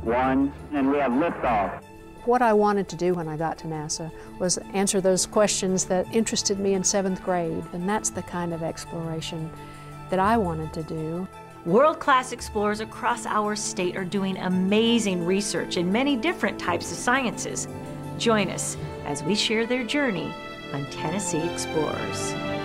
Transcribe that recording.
1, and we have liftoff. What I wanted to do when I got to NASA was answer those questions that interested me in 7th grade, and that's the kind of exploration that I wanted to do. World-class explorers across our state are doing amazing research in many different types of sciences. Join us as we share their journey on Tennessee Explorers.